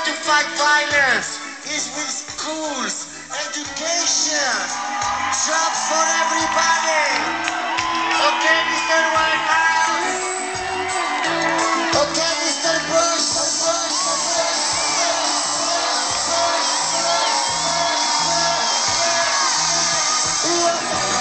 to fight violence is with schools, education, jobs for everybody. Okay, Mr. White House? Okay, Mr. Bush? Bush.